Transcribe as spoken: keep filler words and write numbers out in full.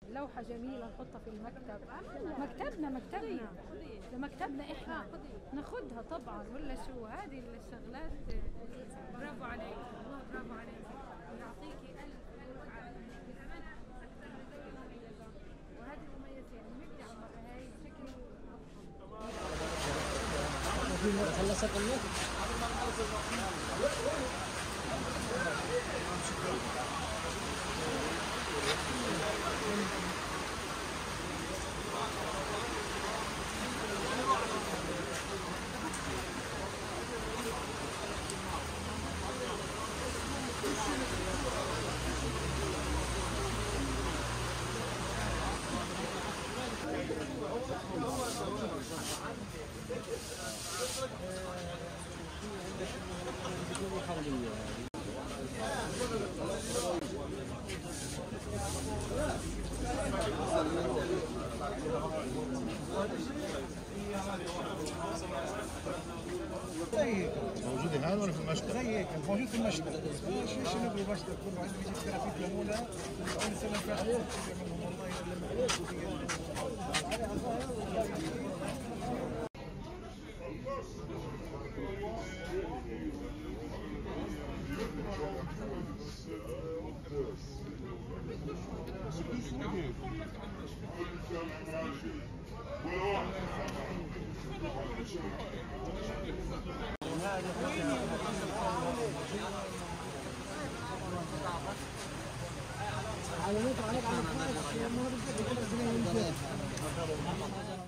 لوحة جميلة نحطها في المكتب. مكتبنا مكتبنا ده مكتبنا احنا ناخدها طبعا، ولا شو هذه الشغلات. برافو عليك والله، برافو عليك، ويعطيكي الف الف عافية. وهذه مميزة يعني مبدعة مرة هاي بشكل. خلصت النت. موجود هنا ولا في المشتى؟ زي هيك موجود في المشتى. شو شو نبغى مشتى كل واحد بيجيب كرافيك ليمونه وأول سنه فاتت منهم والله على